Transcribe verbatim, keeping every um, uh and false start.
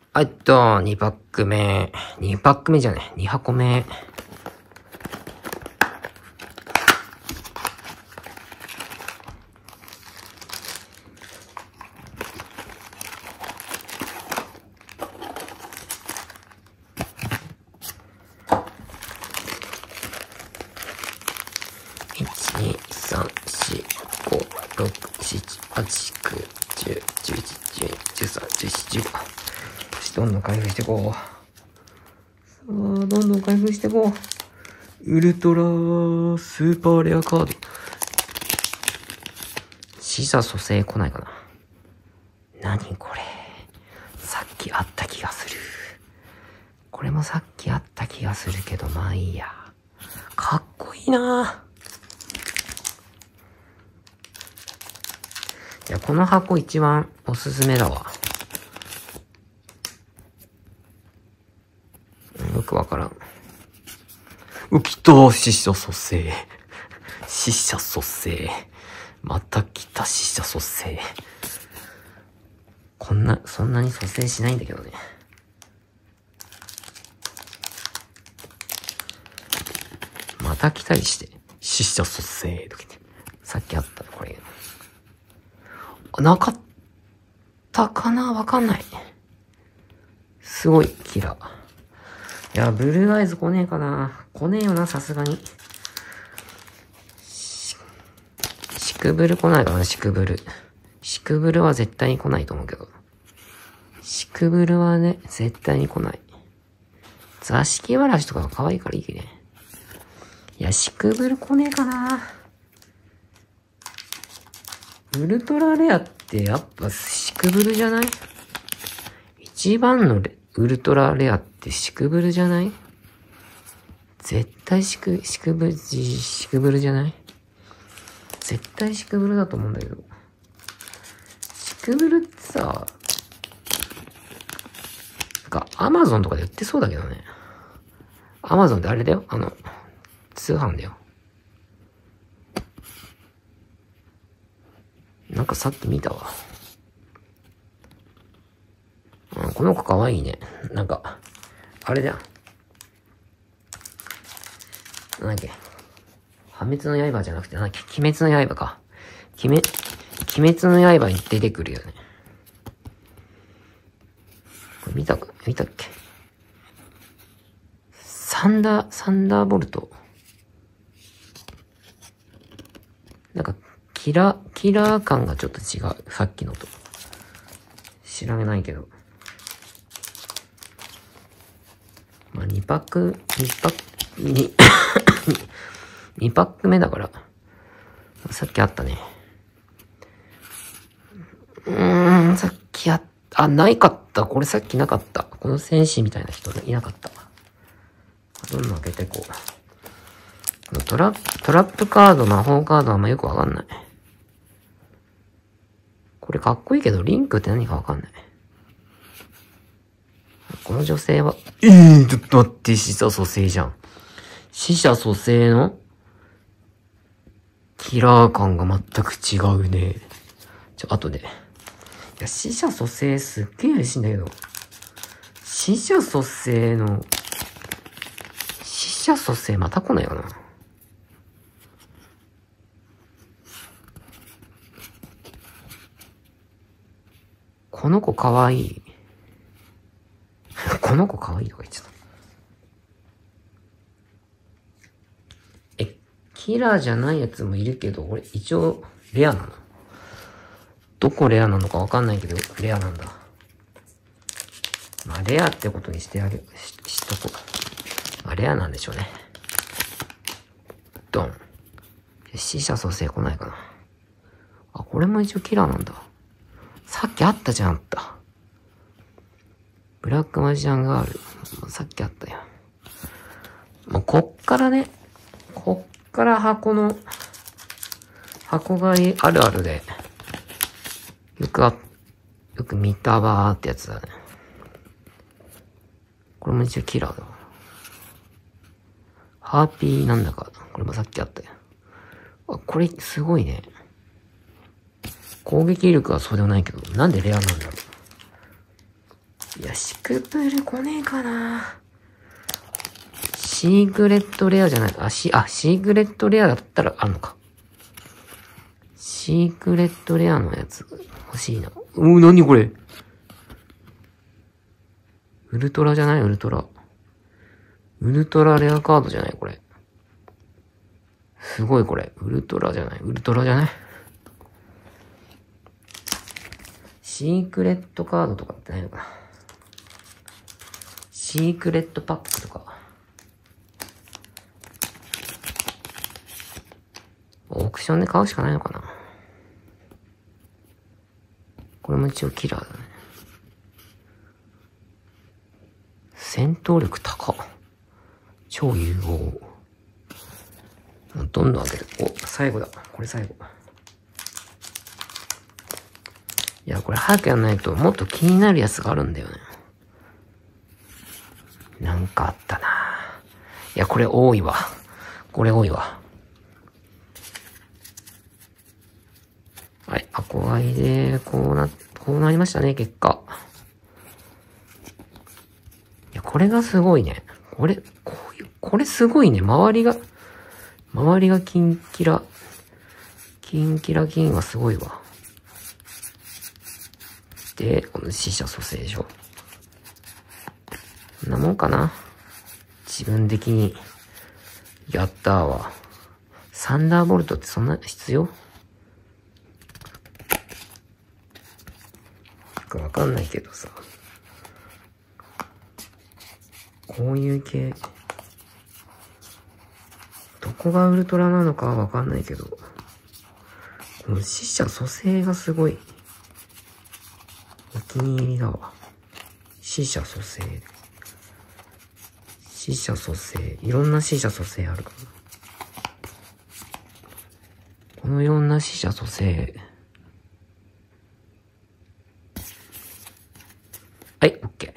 あっと、にパック目。にパック目じゃね。に箱目。いち、に、さん、よん、ご、ろく、しち、はち、きゅう、じゅう、じゅういち、じゅうに、じゅうさん、じゅうよん、じゅうご。どんどん開封していこう。さあ、どんどん開封していこう。ウルトラスーパーレアカード。死者蘇生来ないかな。何これ。さっきあった気がする。これもさっきあった気がするけど、まあいいや。かっこいいなぁ。いや、この箱一番おすすめだわ。よくわからん。うきと、死者蘇生。死者蘇生。また来た死者蘇生。こんな、そんなに蘇生しないんだけどね。また来たりして、死者蘇生とか言って。さっきあったこれ。なかったかなわかんない。すごい、キラー。いや、ブルーアイズ来ねえかな。来ねえよな、さすがに。し、シクブル来ないかな、シクブル。シクブルは絶対に来ないと思うけど。シクブルはね、絶対に来ない。座敷わらしとかが可愛いからいいけどね。いや、シクブル来ねえかな。ウルトラレアってやっぱシクブルじゃない？一番のレウルトラレアってシクブルじゃない？絶対シク、シクブル、シクブルじゃない？絶対シクブルだと思うんだけど。シクブルってさ、なんかアマゾンとかで売ってそうだけどね。アマゾンってあれだよ。あの、通販だよ。なんかさっき見たわ。うん、この子かわいいね。なんか、あれだよ。なんだっけ。破滅の刃じゃなくて、なんだっけ。鬼滅の刃か。鬼滅、鬼滅の刃に出てくるよね。これ見たか、見たっけ。サンダー、サンダーボルト。なんか、キラー、キラー感がちょっと違う。さっきのと。知らないけど。まあ、にパック、にパック、に、にパック目だから。さっきあったね。うーん、さっきあった、あ、ないかった。これさっきなかった。この戦士みたいな人いなかった。どんどん開けていこう。このトラップ、トラップカード、魔法カードはあんまよくわかんない。これかっこいいけど、リンクって何かわかんない。この女性は、えー、ちょっと待って、死者蘇生じゃん。死者蘇生のキラー感が全く違うね。ちょ、後で。いや、死者蘇生すっげえ嬉しいんだけど。死者蘇生の、死者蘇生また来ないよな。この子かわいい。この子かわいいとか言っちゃった。え、キラーじゃないやつもいるけど、俺一応レアなの。どこレアなのかわかんないけど、レアなんだ。まあ、レアってことにしてあげ、し、しとこう。まあ、レアなんでしょうね。ドン。死者蘇生来ないかな。あ、これも一応キラーなんだ。さっきあったじゃん、あった。ブラックマジシャンガール。さっきあったよ。もうこっからね、こっから箱の、箱買いあるあるで、よくあ、よく見たばーってやつだね。これも一応キラーだわ。ハーピーなんだか、これもさっきあったよ。あ、これすごいね。攻撃力はそうでもないけど、なんでレアなんだろいや、シクプル来ねえかな。シークレットレアじゃない。あ、シ、あ、シークレットレアだったらあるのか。シークレットレアのやつ欲しいな。うー、なにこれ。ウルトラじゃないウルトラ。ウルトラレアカードじゃないこれ。すごいこれ。ウルトラじゃないウルトラじゃないシークレットカードとかってないのかな。シークレットパックとか。オークションで買うしかないのかな。これも一応キラーだね。戦闘力高っ。超融合。もうどんどん開ける。お、最後だ。これ最後。いや、これ早くやんないともっと気になるやつがあるんだよね。なんかあったな。いや、これ多いわ。これ多いわ。はい、アコアイで、こうな、こうなりましたね、結果。いや、これがすごいね。これ、こういう、これすごいね。周りが、周りがキンキラ、キンキラキンはすごいわ。で、この死者蘇生でしょ。こんなもんかな。自分的に、やったーわ。サンダーボルトってそんな必要？わかんないけどさ。こういう系。どこがウルトラなのかはわかんないけど。この死者蘇生がすごい。お気に入りだわ。死者蘇生。死者蘇生。いろんな死者蘇生あるから。このいろんな死者蘇生。はい、オッケ